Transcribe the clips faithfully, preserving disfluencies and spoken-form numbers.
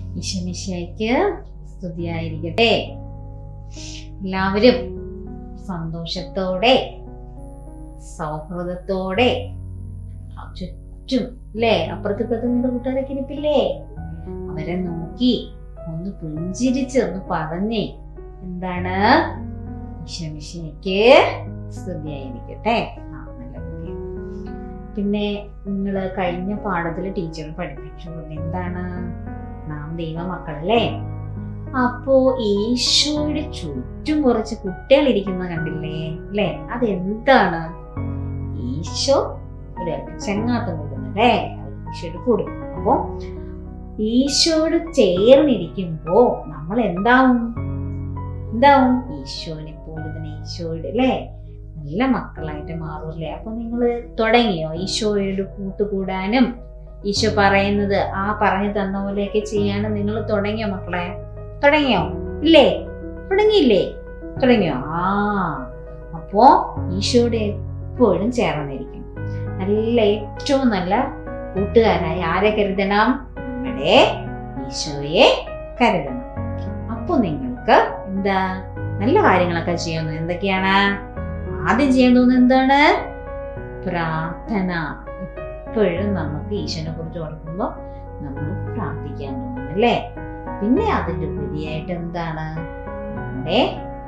ഈശോമിശിഹായ്ക്ക് സ്തുതിയായിരിക്കട്ടെ. എല്ലാവരും സന്തോഷത്തോടെ സൗഹൃദത്തോടെ ചുറ്റും അല്ലേ, അപ്പുറത്ത് ഇപ്പുറത്ത് നിങ്ങളുടെ കൂട്ടുകാരൊക്കെ ഇരിപ്പില്ലേ, അവരെ നോക്കി ഒന്ന് പുഞ്ചിരിച്ച് ഒന്ന് പറഞ്ഞേ എന്താണ് ഈശോമിശിഹായ്ക്ക് സ്തുതിയായിരിക്കട്ടെ. ആ നല്ല കാര്യം. പിന്നെ നിങ്ങള് കഴിഞ്ഞ പാഠത്തില് ടീച്ചർ പഠിപ്പിച്ചു എന്താണ്, നാം ദൈവമക്കളല്ലേ. അപ്പോ ഈശോയുടെ ചുറ്റും കുറച്ച് കുട്ടികൾ ഇരിക്കുന്നത് കണ്ടില്ലേ അല്ലേ? അതെന്താണ്? ഈശോ ഒരു ചെങ്ങാത്തം കൊടുക്കുന്നല്ലേ, ഈശോയുടെ കൊടുക്കും. അപ്പോ ഈശോയോട് ചേർന്നിരിക്കുമ്പോ നമ്മൾ എന്താവും എന്താവും ഈശോനെ പോലെ തന്നെ ഈശോയുടെ അല്ലേ നല്ല മക്കളായിട്ട് മാറൂല്ലേ. അപ്പൊ നിങ്ങൾ തുടങ്ങിയോ ഈശോയോട് കൂട്ടുകൂടാനും ഈശോ പറയുന്നത് ആ പറഞ്ഞു തന്ന പോലെയൊക്കെ ചെയ്യാനും നിങ്ങൾ തുടങ്ങിയോ മക്കളെ? തുടങ്ങിയോ? ഇല്ലേ? തുടങ്ങിയില്ലേ? തുടങ്ങിയോ? ആ അപ്പോ ഈശോയോട് എപ്പോഴും ചേർന്നിരിക്കും. നല്ല ഏറ്റവും നല്ല കൂട്ടുകാരായി ആരെ കരുതണം? നമ്മുടെ ഈശോയെ കരുതണം. അപ്പൊ നിങ്ങൾക്ക് എന്താ നല്ല കാര്യങ്ങളൊക്കെ ചെയ്യുന്നു. എന്തൊക്കെയാണ് ആദ്യം ചെയ്യാൻ തോന്നുന്നത്? എന്താണ്? പ്രാർത്ഥന. എപ്പോഴും നമുക്ക് ഈശോനെ കുറിച്ച് ഓർക്കുമ്പോ നമ്മൾ പ്രാർത്ഥിക്കാൻ തോന്നും അല്ലേ. പിന്നെ അതിന്റെ ഉപരിയായിട്ട് എന്താണ്, നമ്മുടെ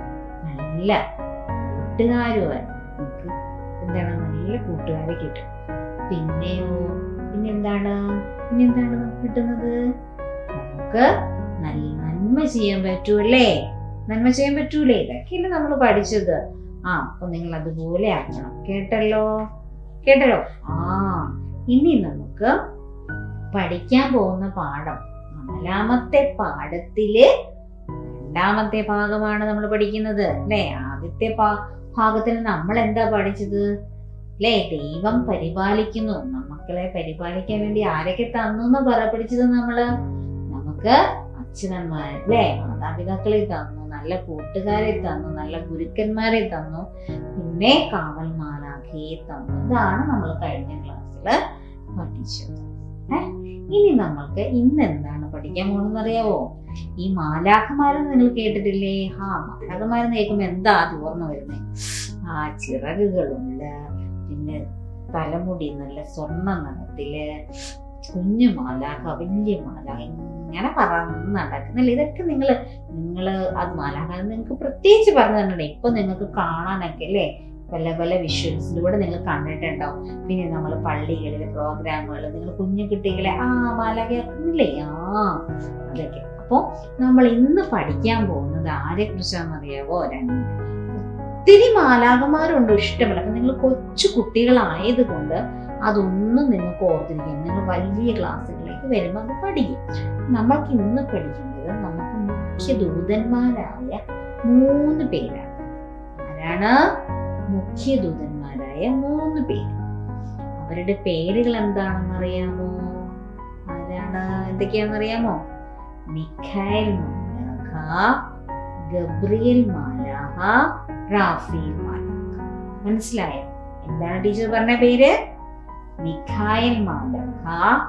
നല്ല കൂട്ടുകാരുമായി നമുക്ക് എന്താണ് നല്ല കൂട്ടുകാരെ കിട്ടും. പിന്നെയോ പിന്നെന്താണ് പിന്നെന്താണ് നമുക്ക് കിട്ടുന്നത്? നമുക്ക് നല്ല നന്മ ചെയ്യാൻ പറ്റൂല്ലേ, നന്മ ചെയ്യാൻ പറ്റൂലേ. ഇതൊക്കെയല്ലേ നമ്മൾ പഠിച്ചത്. ആ അപ്പൊ നിങ്ങൾ അതുപോലെ ആക്കണം. കേട്ടല്ലോ കേട്ടല്ലോ ആ ഇനി നമുക്ക് പഠിക്കാൻ പോകുന്ന പാഠം നാലാമത്തെ പാഠത്തില് രണ്ടാമത്തെ ഭാഗമാണ് നമ്മൾ പഠിക്കുന്നത് അല്ലേ. ആദ്യത്തെ ഭാഗത്തിൽ നമ്മൾ എന്താ പഠിച്ചത് അല്ലേ? ദൈവം പരിപാലിക്കുന്നു, മക്കളെ പരിപാലിക്കാൻ വേണ്ടി ആരൊക്കെ തന്നു എന്ന് പറ പഠിച്ചത് നമ്മള്. നമുക്ക് അച്ഛനന്മാരല്ലേ, മാതാപിതാക്കളെ തന്നു, നല്ല കൂട്ടുകാരെ തന്നു, നല്ല ഗുരുക്കന്മാരെ തന്നു, പിന്നെ കാവൽ മാലാഖയെ തന്നു. ഇതാണ് നമ്മൾ കഴിഞ്ഞ ക്ലാസ്സില് പഠിച്ചത്. ഏഹ് ഇനി നമ്മൾക്ക് ഇന്ന് എന്താണ് പഠിക്കാൻ പോകുന്നത് അറിയാവോ? ഈ മാലാഖമാരെന്ന് നിങ്ങൾ കേട്ടിട്ടില്ലേ? ആ മാലാഖമാരെന്ന് കേൾക്കുമ്പോ എന്താ അത് ഓർമ്മ വരുന്നേ? ആ ചിറകുകളുണ്ട്, പിന്നെ തലമുടി നല്ല സ്വർണ്ണ നിറത്തില്, കുഞ്ഞു മാലാഖ, വലിയ മാലാഖ ഇങ്ങനെ പറന്ന് നടക്കുന്നില്ല. ഇതൊക്കെ നിങ്ങള് നിങ്ങള് അത് മാലാഖ നിങ്ങൾക്ക് പ്രത്യേകിച്ച് പറഞ്ഞു തന്നിട്ടുണ്ട്. ഇപ്പൊ നിങ്ങൾക്ക് കാണാനൊക്കെ അല്ലേ പല പല വിഷ്വൽസിലൂടെ നിങ്ങൾ കണ്ടിട്ടുണ്ടാവും. പിന്നെ നമ്മൾ പള്ളികളിലെ പ്രോഗ്രാമുകൾ നിങ്ങൾ കുഞ്ഞു കുട്ടികളെ ആ മാലാഖയാക്കുന്നില്ലേ, ആ അതൊക്കെ. അപ്പൊ നമ്മൾ ഇന്ന് പഠിക്കാൻ പോകുന്നത് ആരെ കുറിച്ചാണെന്ന് അറിയാവോ? രണ്ട് ഒത്തിരി മാലാഖമാരുണ്ട്, ഇഷ്ടമല്ല. അപ്പൊ നിങ്ങൾ കൊച്ചു കുട്ടികളായത് കൊണ്ട് അതൊന്നും നിങ്ങൾക്ക് ഓർത്തിരിക്കും. നിങ്ങൾ വലിയ ക്ലാസ്സുകളിലേക്ക് വരുമ്പോൾ അത് പഠിക്കും. നമ്മൾക്ക് ഇന്ന് പഠിക്കുന്നത് നമുക്ക് മുഖ്യ ദൂതന്മാരായ മൂന്ന് പേരാണ്. ആരാണ്? മുഖ്യ ദൂതന്മാരായ മൂന്ന് പേര്. അവരുടെ പേരുകൾ എന്താണെന്ന് അറിയാമോ? ആരാണ്? എന്തൊക്കെയാണെന്ന് അറിയാമോ? മിഖായേൽ മാലാഖ, ഗബ്രിയേൽ മാലാഖ, റാഫീൽ മാലാഖ. മനസ്സിലായോ? എന്താണ് ടീച്ചർ പറഞ്ഞ പേര്? മിഖായേൽ മാലാഖ,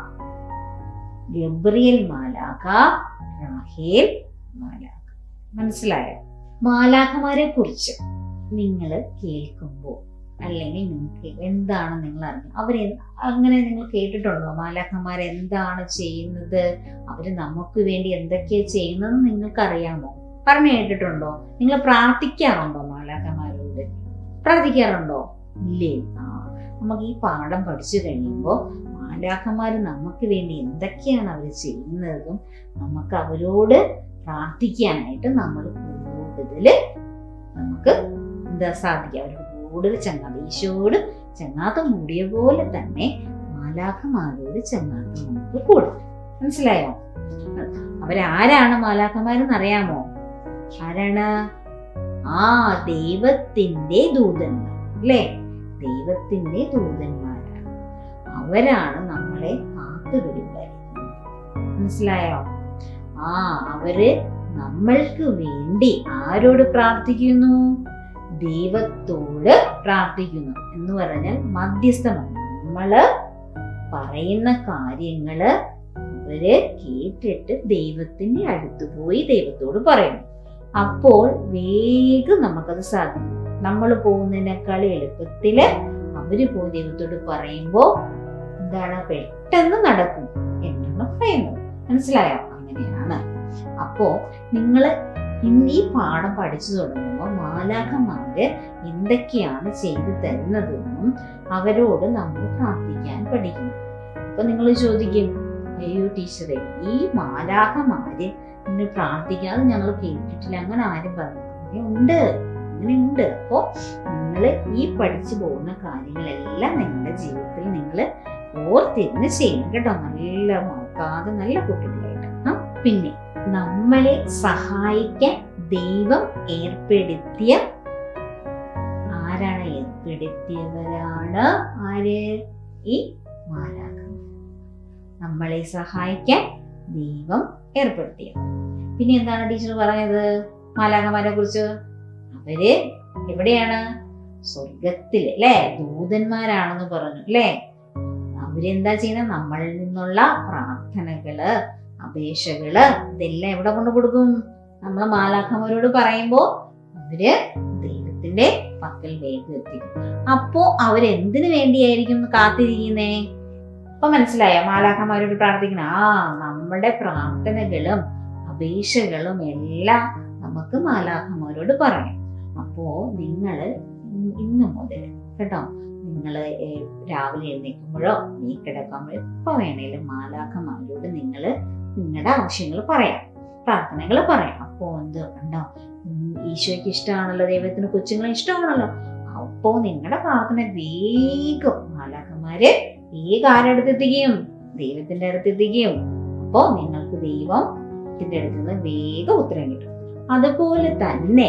ഗബ്രിയേൽ മാലാഖ, റാഫീൽ മാലാഖ. മനസ്സിലായോ? മാലാഖമാരെ കുറിച്ച് നിങ്ങൾ കേൾക്കുമ്പോൾ അല്ലെങ്കിൽ നിങ്ങൾക്ക് എന്താണ് നിങ്ങൾ അറിഞ്ഞു അവരെ അങ്ങനെ നിങ്ങൾ കേട്ടിട്ടുണ്ടോ? മാലാഖമാർ എന്താണ് ചെയ്യുന്നത്, അവര് നമുക്ക് വേണ്ടി എന്തൊക്കെയാ ചെയ്യുന്നത് നിങ്ങൾക്ക് അറിയാമോ? പറഞ്ഞു കേട്ടിട്ടുണ്ടോ? നിങ്ങൾ പ്രാർത്ഥിക്കാറുണ്ടോ? മാലാഖമാരോട് പ്രാർത്ഥിക്കാറുണ്ടോ? ഇല്ലേ? ആ നമുക്ക് ഈ പാഠം പഠിച്ചു കഴിയുമ്പോൾ മാലാഖമാര് നമുക്ക് വേണ്ടി എന്തൊക്കെയാണ് അവർ ചെയ്യുന്നതും നമുക്ക് അവരോട് പ്രാർത്ഥിക്കാനായിട്ട് നമ്മൾ കൂടുതല് നമുക്ക് എന്താ സാധിക്കുക, അവരോട് കൂടുതൽ ചങ്ങാത്തം, ഈശോയോട് ചങ്ങാത്തം കൂടിയ പോലെ തന്നെ മാലാഖമാരോട് ചങ്ങാത്തം നമുക്ക് കൂടും. മനസ്സിലായോ? അവരാരാണ് മാലാഖമാരെന്ന് അറിയാമോ? ആരാണ്? ആ ദൈവത്തിന്റെ ദൂതന്മാർ അല്ലേ? ദൈവത്തിന്റെ ദൂതന്മാരാണ്. അവരാണ് നമ്മളെ കാത്തുപിടിക്കുന്നത്. മനസ്സിലായോ? ആ അവര് നമ്മൾക്ക് വേണ്ടി ആരോട് പ്രാർത്ഥിക്കുന്നു? ദൈവത്തോട് പ്രാർത്ഥിക്കുന്നു. എന്ന് പറഞ്ഞാൽ മധ്യസ്ഥമാണ്. നമ്മള് പറയുന്ന കാര്യങ്ങള് അവര് കേട്ടിട്ട് ദൈവത്തിന്റെ അടുത്ത് പോയി ദൈവത്തോട് പറയുന്നു. അപ്പോൾ വേഗം നമുക്കത് സാധിക്കും. നമ്മൾ പോകുന്നതിനേക്കാൾ എളുപ്പത്തില് അവര് പോയി ദൈവത്തോട് പറയുമ്പോ എന്താണ് പെട്ടെന്ന് നടക്കും എന്നാണ് പറയുന്നത്. മനസ്സിലായോ? അങ്ങനെയാണ്. അപ്പോ നിങ്ങള് ഇന്ന് ഈ പാഠം പഠിച്ചു തുടങ്ങുമ്പോൾ മാലാഖമാര് എന്തൊക്കെയാണ് ചെയ്തു തരുന്നതെന്നും അവരോട് നമ്മൾ പ്രാർത്ഥിക്കാൻ പഠിക്കുന്നു. അപ്പൊ നിങ്ങൾ ചോദിക്കും, അയ്യോ ടീച്ചറെ, ഈ മാലാഖമാര് ഇന്ന് പ്രാർത്ഥിക്കാതെ ഞങ്ങൾ കേട്ടിട്ടില്ല, അങ്ങനെ ആരും പറഞ്ഞു? ഉണ്ട്, അങ്ങനെ ഉണ്ട്. അപ്പോ നിങ്ങൾ ഈ പഠിച്ചു പോകുന്ന കാര്യങ്ങളെല്ലാം നിങ്ങളുടെ ജീവിതത്തിൽ നിങ്ങൾ ഓർത്തിരുന്ന് ചെയ്യണം കേട്ടോ. നല്ല മറക്കാതെ നല്ല കുട്ടികളായിട്ട്. ആ പിന്നെ നമ്മളെ സഹായിക്കാൻ ദൈവം ഏർപ്പെടുത്തിയ ആരാണ്? ഏർപ്പെടുത്തിയവരാണ് ആര്? ഈ മാലാഖ. നമ്മളെ സഹായിക്കാൻ ദൈവം ഏർപ്പെടുത്തിയത്. പിന്നെ എന്താണ് ടീച്ചർ പറഞ്ഞത് മാലാഖമാരെ കുറിച്ച്? അവര് എവിടെയാണ്? സ്വർഗത്തില് അല്ലെ ദൂതന്മാരാണെന്ന് പറഞ്ഞു അല്ലെ. അവരെന്താ ചെയ്യുന്നത്? നമ്മളിൽ നിന്നുള്ള പ്രാർത്ഥനകള്, അപേക്ഷകള് ഇതെല്ലാം എവിടെ കൊണ്ട് കൊടുക്കും? നമ്മളെ മാലാഖമാരോട് പറയുമ്പോ അവര് ദൈവത്തിന്റെ പക്കൽ വേഗം എത്തിക്കും. അപ്പോ അവരെന്തിനു വേണ്ടിയായിരിക്കും കാത്തിരിക്കുന്നേ? അപ്പൊ മനസ്സിലായോ? മാലാഖമാരോട് പ്രാർത്ഥിക്കണം. ആ നമ്മുടെ പ്രാർത്ഥനകളും അപേക്ഷകളും എല്ലാം നമുക്ക് മാലാഖമാരോട് പറയാം. അപ്പോ നിങ്ങള് ഇന്നു മുതൽ കേട്ടോ, നിങ്ങള് രാവിലെ എഴുന്നേൽക്കുമ്പോഴോ നീ കിടക്കുമ്പോഴോ എപ്പോ വേണേലും മാലാഖമാരോട് നിങ്ങള് നിങ്ങളുടെ ആവശ്യങ്ങൾ പറയാം, പ്രാർത്ഥനകൾ പറയാം. അപ്പോ എന്ത് കണ്ടോ, ഈശോയ്ക്ക് ഇഷ്ടമാണല്ലോ, ദൈവത്തിന് കൊച്ചുങ്ങളെ ഇഷ്ടമാണല്ലോ. അപ്പോ നിങ്ങളുടെ പ്രാർത്ഥന വേഗം മാലാഖമാര് വേഗം ആരടുത്തെത്തിക്കും? ദൈവത്തിന്റെ അടുത്തെത്തിക്കും. അപ്പോ നിങ്ങൾക്ക് ദൈവത്തിന്റെ അടുത്ത് നിന്ന് വേഗം ഉത്തരം കിട്ടും. അതുപോലെ തന്നെ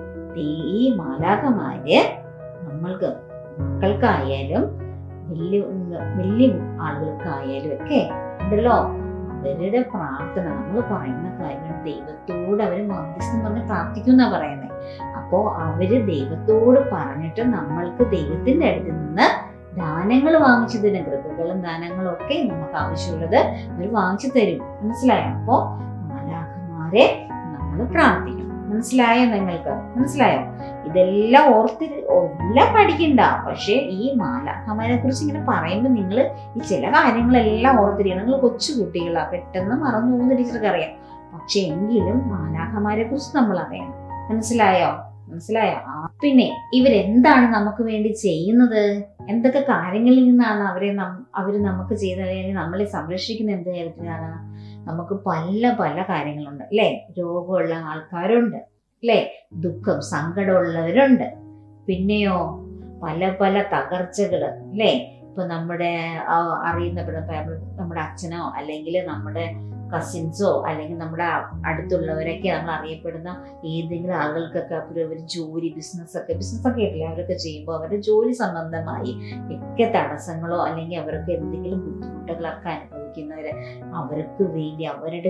ഈ മാലാഖമാര് നമ്മൾക്ക് മക്കൾക്കായാലും വലിയ വലിയ ആളുകൾക്കായാലും ഒക്കെ ഉണ്ടല്ലോ, അവരുടെ പ്രാർത്ഥന നമ്മൾ പറയുന്ന കാര്യങ്ങൾ ദൈവത്തോട് അവര് മധ്യസ്ഥം പറഞ്ഞ് പ്രാർത്ഥിക്കും എന്നാ പറയുന്നത്. അപ്പോ അവര് ദൈവത്തോട് പറഞ്ഞിട്ട് നമ്മൾക്ക് ദൈവത്തിന്റെ അടുത്ത് നിന്ന് ദാനങ്ങൾ വാങ്ങിച്ചു തരും. കൃപകളും ദാനങ്ങളും ഒക്കെ നമുക്ക് ആവശ്യമുള്ളത് അവർ വാങ്ങിച്ചു തരും. മനസ്സിലായോ? അപ്പോ മാലാഖമാരെ നമ്മൾ പ്രാർത്ഥിക്കണം. മനസ്സിലായോ? നിങ്ങൾക്ക് മനസ്സിലായോ? ഇതെല്ലാം ഓർത്തി എല്ലാം പഠിക്കണ്ട. പക്ഷെ ഈ മാലാഖമാരെ കുറിച്ച് ഇങ്ങനെ പറയുമ്പോൾ നിങ്ങൾ ഈ ചില കാര്യങ്ങളെല്ലാം ഓർത്തിരിക്കണം. നിങ്ങൾ കൊച്ചു കുട്ടികളാ, പെട്ടെന്ന് മറന്നു പോകുന്ന ടീച്ചർക്ക് അറിയാം. പക്ഷെ എങ്കിലും മാലാഖമാരെ കുറിച്ച് നമ്മൾ അറിയണം. മനസ്സിലായോ? മനസ്സിലായോ? പിന്നെ ഇവരെന്താണ് നമുക്ക് വേണ്ടി ചെയ്യുന്നത്? എന്തൊക്കെ കാര്യങ്ങളിൽ നിന്നാണ് അവരെ അവര് നമുക്ക് ചെയ്ത നമ്മളെ സംരക്ഷിക്കുന്ന എന്ത് കാര്യത്തിലാണ്? നമുക്ക് പല പല കാര്യങ്ങളുണ്ട് അല്ലെ. രോഗമുള്ള ആൾക്കാരുണ്ട് അല്ലെ, ദുഃഖം സങ്കടമുള്ളവരുണ്ട്, പിന്നെയോ പല പല തകർച്ചകള് അല്ലെ. ഇപ്പൊ നമ്മുടെ അറിയുന്ന നമ്മുടെ അച്ഛനോ അല്ലെങ്കിൽ നമ്മുടെ കസിൻസോ അല്ലെങ്കിൽ നമ്മുടെ അടുത്തുള്ളവരൊക്കെ നമ്മൾ അറിയപ്പെടുന്ന ഏതെങ്കിലും ആളുകൾക്കൊക്കെ അവർ അവർ ജോലി ബിസിനസ്സൊക്കെ ബിസിനസ്സൊക്കെ ആയിട്ടില്ല അവരൊക്കെ ചെയ്യുമ്പോൾ അവരുടെ ജോലി സംബന്ധമായി ഒക്കെ തടസ്സങ്ങളോ അല്ലെങ്കിൽ അവർക്ക് എന്തെങ്കിലും ബുദ്ധിമുട്ടുകളൊക്കെ അനുഭവിക്കുന്നവര് അവർക്ക് വേണ്ടി അവരുടെ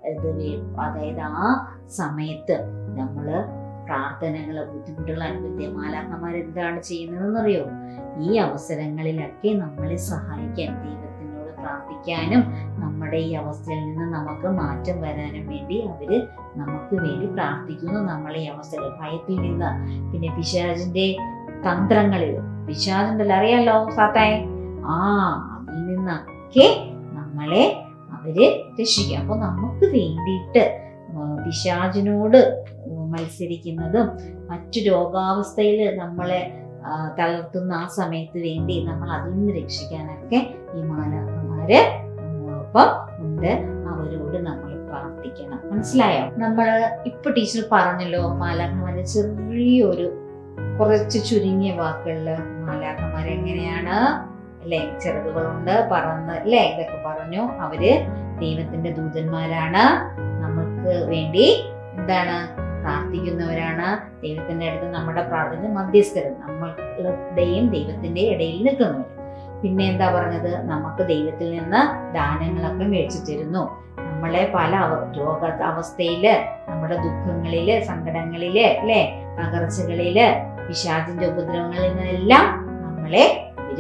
അതായത് ആ സമയത്ത് നമ്മള് പ്രാർത്ഥനകള് ബുദ്ധിമുട്ടുകൾ അനുഭവിച്ച മാലാഖമാർ എന്താണ് ചെയ്യുന്നതെന്നറിയോ? ഈ അവസരങ്ങളിലൊക്കെ നമ്മളെ സഹായിക്കാൻ ദൈവത്തിനോട് പ്രാർത്ഥിക്കാനും നമ്മുടെ ഈ അവസ്ഥയിൽ നിന്ന് നമുക്ക് മാറ്റം വരാനും വേണ്ടി അവര് നമുക്ക് വേണ്ടി പ്രാർത്ഥിക്കുന്നു. നമ്മളെ ഈ അവസ്ഥകൾ ഭയത്തിൽ നിന്ന്, പിന്നെ പിശാചിന്റെ തന്ത്രങ്ങളിൽ, പിശാചുണ്ടല്ലോ അറിയാലോ സാത്താൻ, ആ അതിൽ നിന്നൊക്കെ നമ്മളെ അവര് രക്ഷിക്കും. അപ്പൊ നമുക്ക് വേണ്ടിയിട്ട് പിശാചിനോട് മത്സരിക്കുന്നതും മറ്റു രോഗാവസ്ഥയിൽ നമ്മളെ തളർത്തുന്ന ആ സമയത്ത് വേണ്ടി നമ്മൾ അതിൽ നിന്ന് രക്ഷിക്കാനൊക്കെ ഈ മാലാഖമാര് നമ്മോടൊപ്പം ഉണ്ട്. അവരോട് നമ്മൾ പ്രാർത്ഥിക്കണം. മനസ്സിലായോ? നമ്മള് ഇപ്പൊ ടീച്ചർ പറഞ്ഞല്ലോ മാലാഖമാര് ചെറിയൊരു കുറച്ച് ചുരുങ്ങിയ വാക്കുകളില് മാലാഖമാര് എങ്ങനെയാണ് അല്ലെ, ചെറുതുകളുണ്ട്, പറന്ന് അല്ലെ, ഇതൊക്കെ പറഞ്ഞു. അവര് ദൈവത്തിന്റെ ദൂതന്മാരാണ്, നമുക്ക് വേണ്ടി എന്താണ് പ്രാർത്ഥിക്കുന്നവരാണ്. ദൈവത്തിന്റെ അടുത്ത് നമ്മുടെ പ്രാർത്ഥന മധ്യസ്ഥരും, നമ്മളുടെയും ദൈവത്തിന്റെ ഇടയിൽ നിൽക്കുന്നവർ. പിന്നെ എന്താ പറഞ്ഞത്? നമുക്ക് ദൈവത്തിൽ നിന്ന് ദാനങ്ങളൊക്കെ മേടിച്ചു തരുന്നു. നമ്മളെ പല രോഗ അവസ്ഥയില്, നമ്മുടെ ദുഃഖങ്ങളില്, സങ്കടങ്ങളില് അല്ലെ, തകർച്ചകളില്, പിശാചിന്റെ ഉപദ്രവങ്ങളിൽ നിന്നെല്ലാം നമ്മളെ ഇവര്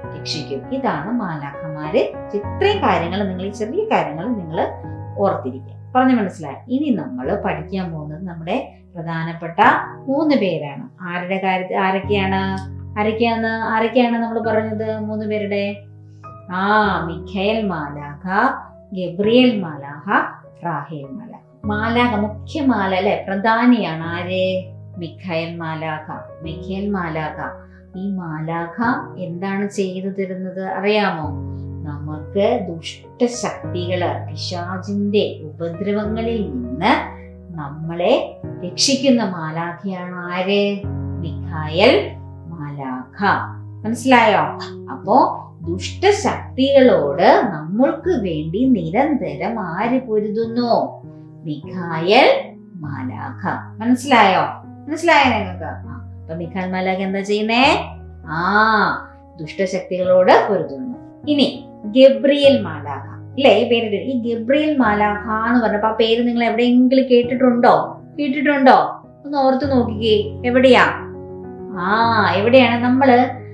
രക്ഷിക്കും. ഇതാണ് മാലാഖമാര്. ഇത്രയും കാര്യങ്ങൾ നിങ്ങൾ ഈ ചെറിയ കാര്യങ്ങൾ നിങ്ങൾ ഓർത്തിരിക്കുക. പറഞ്ഞു മനസ്സിലായി? ഇനി നമ്മൾ പഠിക്കാൻ പോകുന്നത് നമ്മുടെ പ്രധാനപ്പെട്ട മൂന്ന് പേരാണ്. ആരുടെ കാര്യത്തിൽ ആരൊക്കെയാണ് ആരൊക്കെയാന്ന് ആരൊക്കെയാണ് നമ്മൾ പറഞ്ഞത്? മൂന്ന് പേരുടെ ആ മിഖായേൽ മാലാഖ, ഗബ്രിയേൽ മാലാഖ, റാഹേൽ മാലാഖ. മാലാഖ മുഖ്യ മാല അല്ലെ, പ്രധാനിയാണ് ആര്? മിഖായേൽ മാലാഖ. മിഖായേൽ മാലാഖ ഈ മാലാഖ എന്താണ് ചെയ്തു തരുന്നത് അറിയാമോ? നമുക്ക് ദുഷ്ടശക്തികള് പിശാചിന്റെ ഉപദ്രവങ്ങളിൽ നിന്ന് നമ്മളെ രക്ഷിക്കുന്ന മാലാഖയാണ് ആര്? മിഖായേൽ മാലാഖ. മനസ്സിലായോ? അപ്പോ ദുഷ്ടശക്തികളോട് നമ്മൾക്ക് വേണ്ടി നിരന്തരം ആര് പൊരുതുന്നു? മിഖായേൽ മാലാഖ. മനസ്സിലായോ? മനസ്സിലായോ നിങ്ങൾക്ക്? അപ്പൊ മിഖായേൽ മാലാഖ എന്താ ചെയ്യുന്നേ? ആ ദുഷ്ടശക്തികളോട് പൊരുതുന്നു. ഇനി ഗബ്രിയേൽ മാലാഖ അല്ലെ, ഈ പേര്. ഈ ഗബ്രിയേൽ മാലാഖ എന്ന് പറഞ്ഞപ്പോ ആ പേര് നിങ്ങൾ എവിടെയെങ്കിലും കേട്ടിട്ടുണ്ടോ? കേട്ടിട്ടുണ്ടോ? ഒന്ന് ഓർത്ത് നോക്കിക്കേ. എവിടെയാ? ആ എവിടെയാണ്? നമ്മള്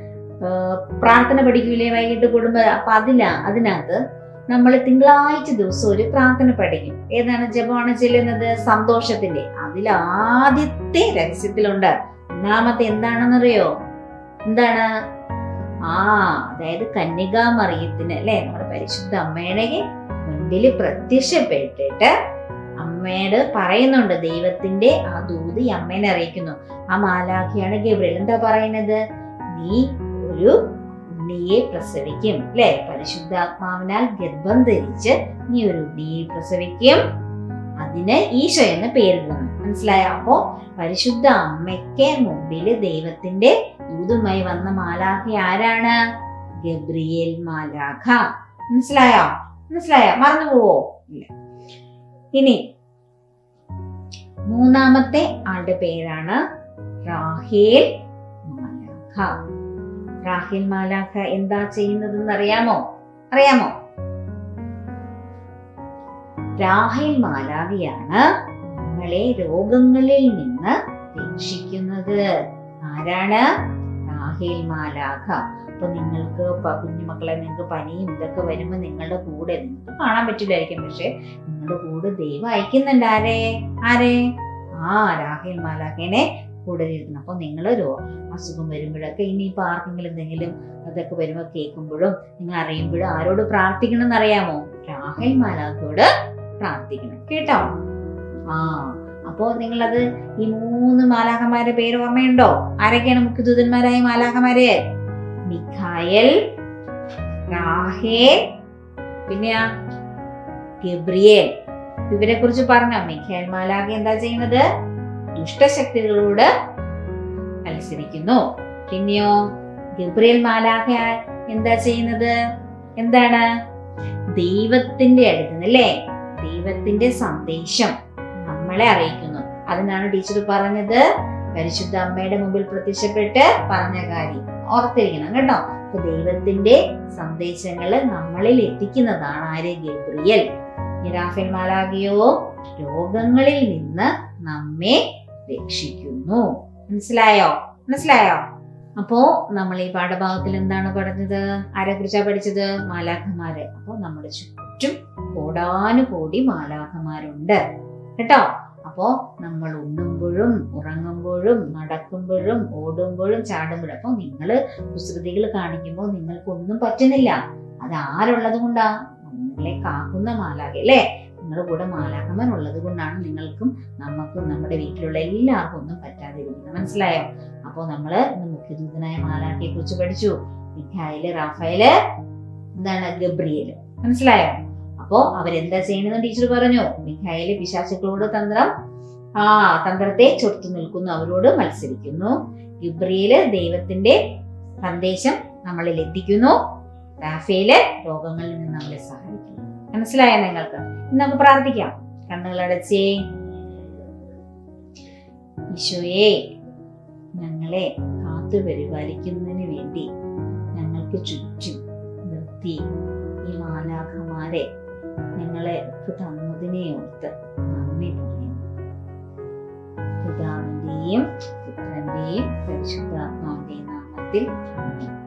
പ്രാർത്ഥന പഠിക്കൂലേ വൈകിട്ട് കുടുംബ? അപ്പൊ അതിലാ അതിനകത്ത് നമ്മൾ തിങ്കളാഴ്ച ദിവസം ഒരു പ്രാർത്ഥന പഠിക്കും. ഏതാണ് ജപമാണ് ചെല്ലുന്നത്? സന്തോഷത്തിന്റെ. അതിൽ ആദ്യത്തെ രഹസ്യത്തിലുണ്ട്. ഒന്നാമത്തെ എന്താണെന്നറിയോ? എന്താണ്? ആ അതായത് കന്യകാമറിയത്തിന് അല്ലെ, നമ്മുടെ പരിശുദ്ധ അമ്മയുടെ മുൻപിൽ പ്രത്യക്ഷപ്പെട്ടിട്ട് അമ്മയോട് പറയുന്നുണ്ട്, ദൈവത്തിന്റെ ആ ദൂത് ഈ അമ്മേനെ അറിയിക്കുന്നു. ആ മാലാഖയാണ് ഗബ്രിയേൽ. എന്താ പറയുന്നത്? നീ ഒരു ഉണ്ണിയെ പ്രസവിക്കും അല്ലെ, പരിശുദ്ധാത്മാവിനാൽ ഗർഭം ധരിച്ച് നീ ഒരു ഉണ്ണിയെ പ്രസവിക്കും, അതിന് ഈശോ എന്ന് പേരിടണം. മനസ്സിലായോ? അപ്പോ പരിശുദ്ധ അമ്മയ്ക്ക് മുമ്പിൽ ദൈവത്തിന്റെ ദൂതുമായി വന്ന മാലാഖ ആരാണ്? ഗബ്രിയേൽ മാലാഖ. മനസ്സിലായോ? മനസ്സിലായോ? മറന്നു പോവോ? ഇല്ല. ഇനി മൂന്നാമത്തെ ആളുടെ പേരാണ് റാഹേൽ മാലാഖ. റാഹേൽ മാലാഖ എന്താ ചെയ്യുന്നതെന്ന് അറിയാമോ? അറിയാമോ? റാഹേൽ മാലാഖയാണ് നമ്മളെ രോഗങ്ങളിൽ നിന്ന് രക്ഷിക്കുന്നത്. ആരാണ്? റാഹേൽ മാലാഖ. അപ്പൊ നിങ്ങൾക്ക് കുഞ്ഞുമക്കളെ, നിങ്ങൾക്ക് പനിയും ഇതൊക്കെ വരുമ്പോ നിങ്ങളുടെ കൂടെ, നിങ്ങൾക്ക് കാണാൻ പറ്റില്ലായിരിക്കും, പക്ഷെ നിങ്ങളുടെ കൂടെ ദൈവം അയക്കുന്നുണ്ട്. ആരെ? ആരെ? ആ റാഹേൽ മാലാഖേനെ കൂടെ ഇരുന്നു. അപ്പൊ നിങ്ങൾ അസുഖം വരുമ്പോഴൊക്കെ, ഇനിയിപ്പോ ആർക്കെങ്കിലും എന്തെങ്കിലും അതൊക്കെ വരുമ്പോ കേൾക്കുമ്പോഴും നിങ്ങൾ അറിയുമ്പോഴും ആരോട് പ്രാർത്ഥിക്കണം എന്നറിയാമോ? റാഹേൽ മാലാഖയോട് പ്രാർത്ഥിക്കണം. കേട്ടോ? ആ അപ്പോ നിങ്ങളത് ഈ മൂന്ന് മാലാഖമാരുടെ പേര് ഓർമ്മയുണ്ടോ? ആരൊക്കെയാണ് മുഖ്യദൂതന്മാരായ മാലാഖമാര്? മിഖായേൽ, റാഹേൽ, പിന്നെ ഗബ്രിയേൽ. ഇവരെ കുറിച്ച് പറഞ്ഞോ? മിഖായേൽ മാലാഖ എന്താ ചെയ്യുന്നത്? ദുഷ്ടശക്തികളോട് മത്സരിക്കുന്നു. പിന്നെയോ ഗബ്രിയേൽ മാലാഖ എന്താ ചെയ്യുന്നത്? എന്താണ്? ദൈവത്തിന്റെ അടുത്തുനിന്ന് അല്ലേ, ദൈവത്തിന്റെ സന്ദേശം നമ്മളെ അറിയിക്കുന്നു. അതിനാണ് ടീച്ചർ പറഞ്ഞത് പരിശുദ്ധ അമ്മയുടെ മുമ്പിൽ പ്രത്യക്ഷപ്പെട്ട് പറഞ്ഞ കാര്യം ഓർത്തിരിക്കണം കേട്ടോ. അപ്പൊ ദൈവത്തിന്റെ സന്ദേശങ്ങള് നമ്മളിൽ എത്തിക്കുന്നതാണ് ആര്? ഗബ്രിയേൽ. റാഹേൽ മാലാഖയോ രോഗങ്ങളിൽ നിന്ന് നമ്മെ രക്ഷിക്കുന്നു. മനസ്സിലായോ? മനസ്സിലായോ? അപ്പോ നമ്മൾ ഈ പാഠഭാഗത്തിൽ എന്താണ് പറഞ്ഞത്? ആരെ കുറിച്ചാ പഠിച്ചത്? മാലാഖമാര്. അപ്പൊ നമ്മുടെ ചുറ്റും കോടാനുകോടി മാലാഖമാരുണ്ട് കേട്ടോ. അപ്പോ നമ്മൾ ഉണ്ണുമ്പോഴും ഉറങ്ങുമ്പോഴും നടക്കുമ്പോഴും ഓടുമ്പോഴും ചാടുമ്പോഴും, അപ്പൊ നിങ്ങള് കുസൃതികൾ കാണിക്കുമ്പോൾ നിങ്ങൾക്കൊന്നും പറ്റുന്നില്ല. അത് ആരുള്ളത് കൊണ്ടാ? നിങ്ങളെ കാക്കുന്ന മാലാഖ അല്ലേ, നിങ്ങളുടെ കൂടെ മാലാഖമാർ ഉള്ളത് കൊണ്ടാണ് നിങ്ങൾക്കും നമുക്കും നമ്മുടെ വീട്ടിലുള്ള എല്ലാവർക്കും ഒന്നും പറ്റാതിരിക്കുന്നത്. മനസ്സിലായോ? അപ്പൊ നമ്മള് മുഖ്യദൂതനായ മാലാഖയെ കുറിച്ച് പഠിച്ചു. മിഖായേല്, റാഫേല്, എന്താണ് ഗബ്രിയേല്. മനസ്സിലായോ? അപ്പോ അവരെന്താ ചെയ്യണമെന്ന് ടീച്ചർ പറഞ്ഞു. മിഖായേല് പിശാചുക്കളോട് തന്ത്രം ആ തന്ത്രത്തെ ചൊർത്തു നിൽക്കുന്നു, അവരോട് മത്സരിക്കുന്നു. ഗബ്രിയേല് ദൈവത്തിന്റെ സന്ദേശം നമ്മളിൽ എത്തിക്കുന്നു. റാഫേല് രോഗങ്ങളിൽ നിന്ന് നമ്മളെ സഹായിക്കുന്നു. മനസ്സിലായോ നിങ്ങൾക്ക്? ഇന്ന് നമുക്ക് പ്രാർത്ഥിക്കാം. കണ്ണുകളടച്ചേ. ഈശോയെ, ഞങ്ങളെ കാത്തു പരിപാലിക്കുന്നതിന് വേണ്ടി ഞങ്ങൾക്ക് ചുറ്റും നിർത്തി ഈ മാലാഖമാരെ ഞങ്ങളെ തന്നതിനെ ഓർത്ത് നന്ദി പറയുന്നു. പിതാവിന്റെയും പുത്രന്റെയും പരിശുദ്ധാത്മാവിന്റെയും നാമത്തിൽ